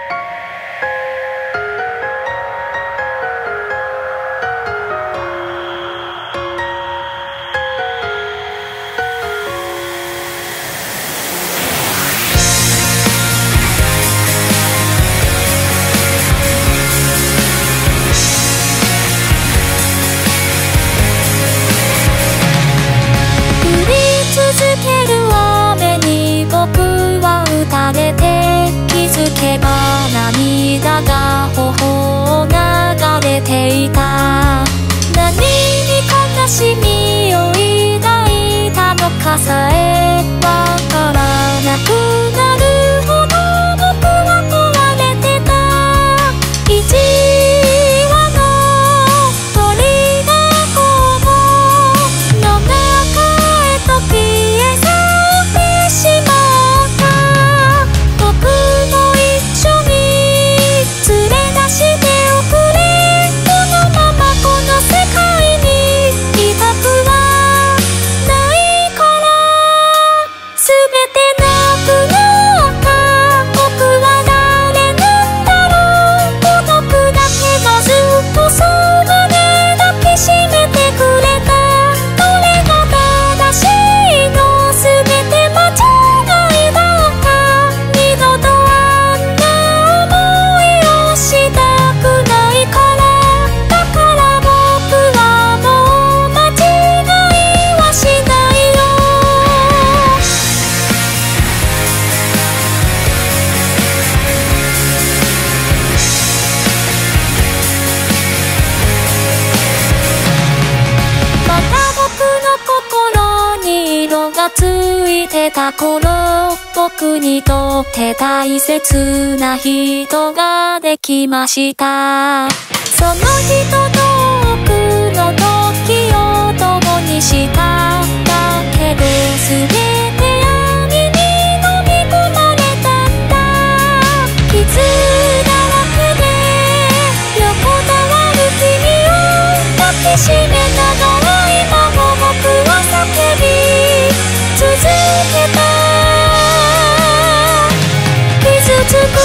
涙が頬を流れていた。何に悲しみを抱いたのかさえわからなくなるほど僕は壊れてた。一羽の鳥がこうの中へと消え去ってしまった。僕も一緒に連れ出しておくれ。このままこの世界にいたくはないから。全てなくなった僕は誰なんだろう。孤独だけがずっとそばで抱きしめてくれた。どれが正しいの全て間違いだった。二度とあんな想いをしたくないから。だから僕はもう間違いはしないよ。また僕の心に色がついてた頃、僕にとって大切な人ができました。その人と多くの時を共にした。だけど全て闇に飲み込まれたんだ。傷だらけで横たわる君を抱きしめながら今も僕は叫び続けた。傷つく